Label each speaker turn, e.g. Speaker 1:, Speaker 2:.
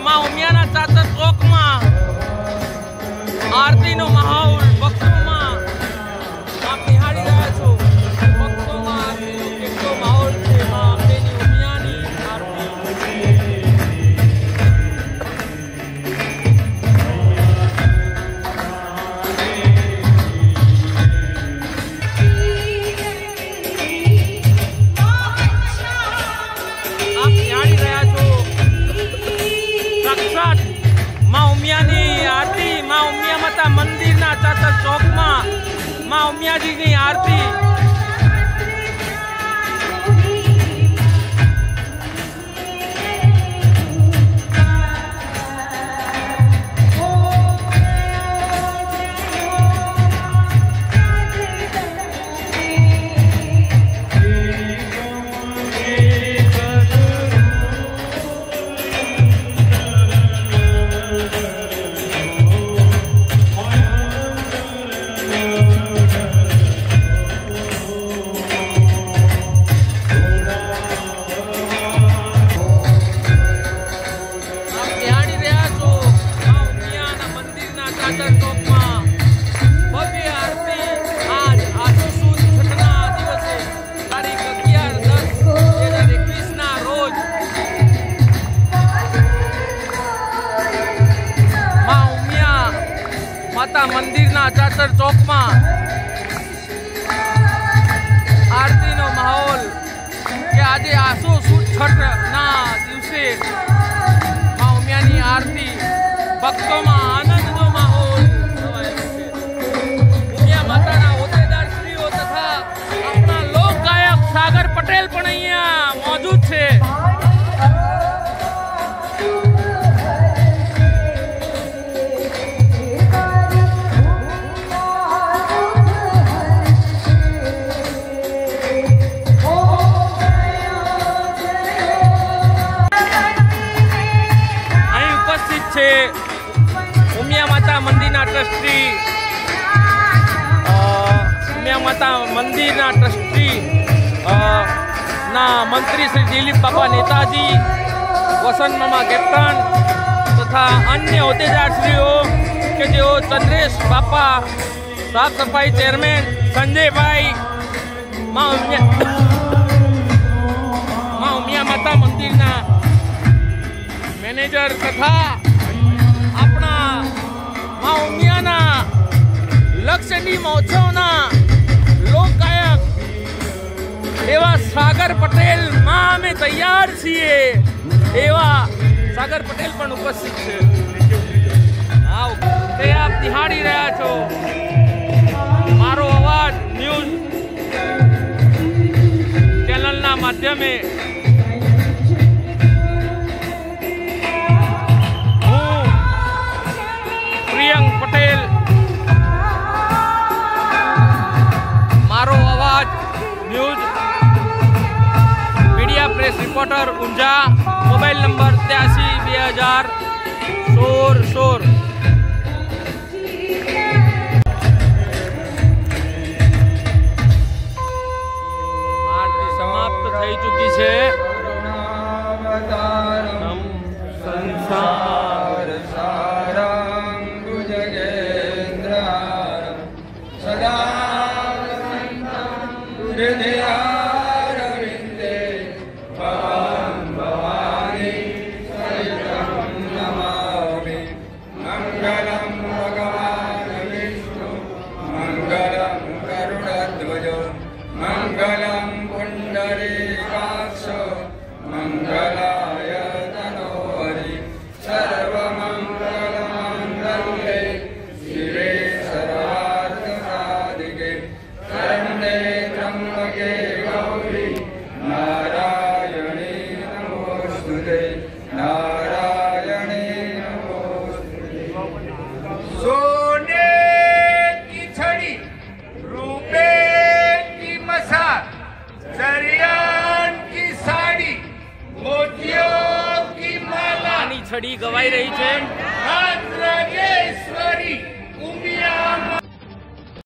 Speaker 1: मां उमियाना चाचर चौक में आरती नो माहौल भक्तों में आप निहाળી રહ્યા છો। भक्तों में आरती नो કેટલો माहौल છે। मां અંબેની ઉમિયાની આરતી आप निहाળી રહ્યા છો। साक्षात मां उमियानी आरती मां उमिया माता मंदिर ना चाचर चौक में मां उमिया जी की आरती माता मंदिर ना चाचर चौक में आरती नो माहौल के आज आसो सुद छठ ना दिवसे मां उमियानी आरती भक्तों में आनंद नो माहौल उमिया माता ना होद्देदार श्रीओ तथा अपना लोक गायक सागर पटेल पण अहींया मौजूद छे। उमिया माता मंदिर ना ट्रस्टी उमिया माता मंदिर ना ट्रस्टी ना मंत्री श्री दिलीप बाबा नेताजी वसंत मामा कैप्टन तथा अन्य होद्देदार श्रीओ के जो चंद्रेश बापा साफ सफाई चेयरमैन संजय भाई मां उमिया माता मंदिर ना मैनेजर तथा अपना मां उमियाना लक्षणी महोत्सवना लोक गायक एवा सागर पटेल मां में तैयार छीए एवा सागर पटेल पण उपस्थित छे। आओ ते आप निहाળી રહ્યા છો मारो अवाज न्यूज चैनल ना माध्यमे प्रियंक पटेल मारो अवाज news media press reporter Unjha mobile number 83 2000 16 आरती समाप्त થઈ ચૂકી છે। संसार सारं भुजगेन्द्रं सदा हृदयारविन्दे भवां भवानी सहितं नमामि। मङ्गलं भगवान् विष्णु मङ्गलं गरुडध्वज मङ्गलं पुण्डरीकाक्ष मङ्गलाय तनोहरि सर्वमङ्गलमङ्गले शिवे सर्वार्थसाधिके शरण्ये त्र्यम्बके गौरी नारायणे नमोस्तुते नारायणे नमोस्तुते। सोने की छड़ी रूपे की मसाल दरियान की साड़ी मोतियों की माला छड़ी गवाई रही है।